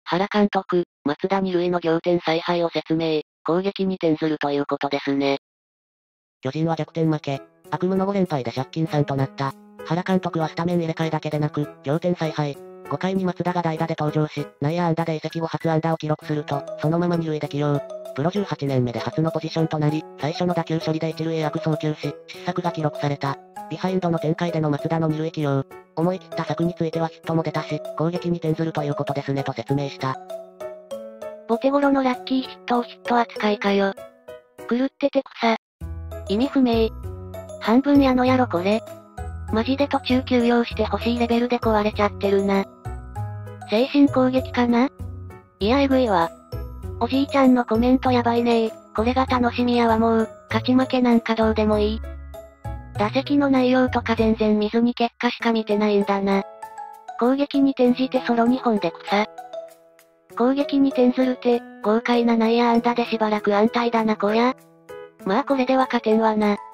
原監督、松田二塁の仰天采配を説明、攻撃に転ずるということですね。 巨人は逆転負け。悪夢の5連敗で借金3となった。原監督はスタメン入れ替えだけでなく、仰天采配。5回に松田が代打で登場し、内野安打で移籍後初安打を記録すると、そのまま二塁で起用。プロ18年目で初のポジションとなり、最初の打球処理で一塁へ悪送球し、失策が記録された。ビハインドの展開での松田の二塁起用。思い切った策についてはヒットも出たし、攻撃に転ずるということですねと説明した。 ボテゴロのラッキーヒットをヒット扱いかよ。狂ってて草。意味不明。半分やのやろこれ。マジで途中休養してほしいレベルで壊れちゃってるな。精神攻撃かな？いやえぐいわ。おじいちゃんのコメントやばいねー。これが楽しみやわもう、勝ち負けなんかどうでもいい。打席の内容とか全然見ずに結果しか見てないんだな。攻撃に転じてソロ2本で草。攻撃に転ずるて、豪快な内野安打でしばらく安泰だなこりゃ。まあこれでは勝てんわな。